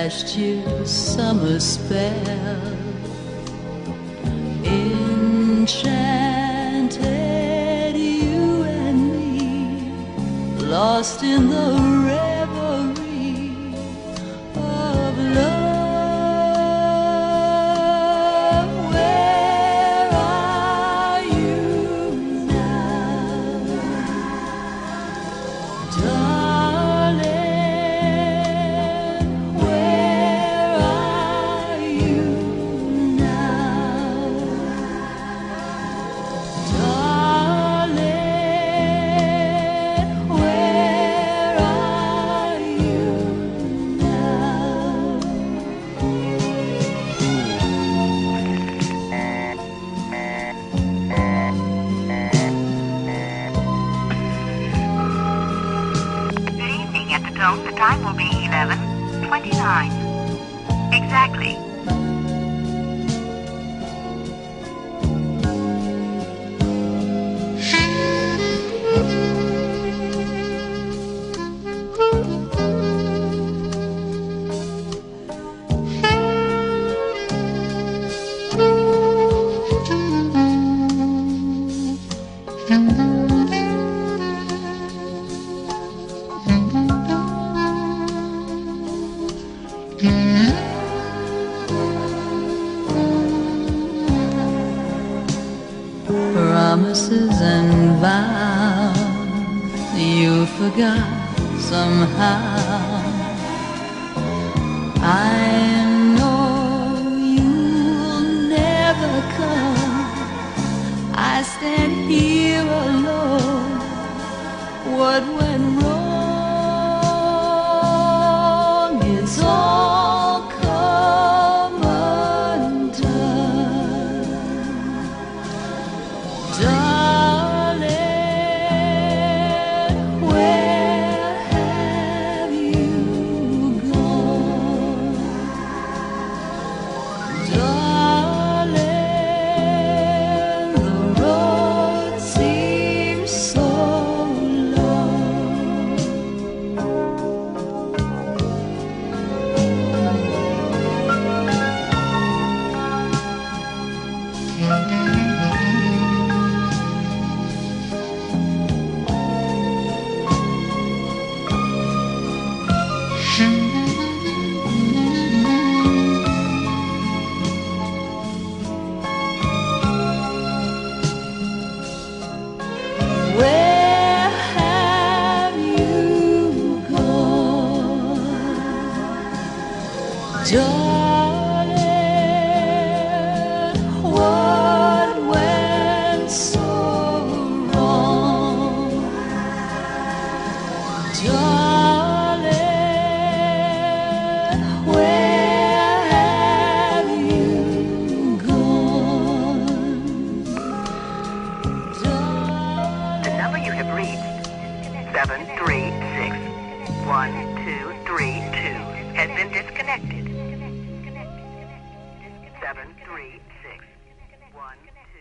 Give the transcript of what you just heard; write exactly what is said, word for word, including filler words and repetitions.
last year's summer spell. Enchanted, you and me, lost in the reverie of love. Where are you now, darling? Where are you now, darling? Where are you now? Good evening at the Dome. The time will be eleven twenty-nine. Exactly. Promises and vows you forgot somehow. I know you'll never come. I stand here alone. What went wrong? It's all come undone. Darling, where have you gone? Darling, the road seems so long. Where have you gone, darling? What went so wrong, darling? Where have you gone, darling? The number you have reached, seven three six one two three two, has been disconnected. seven three six one two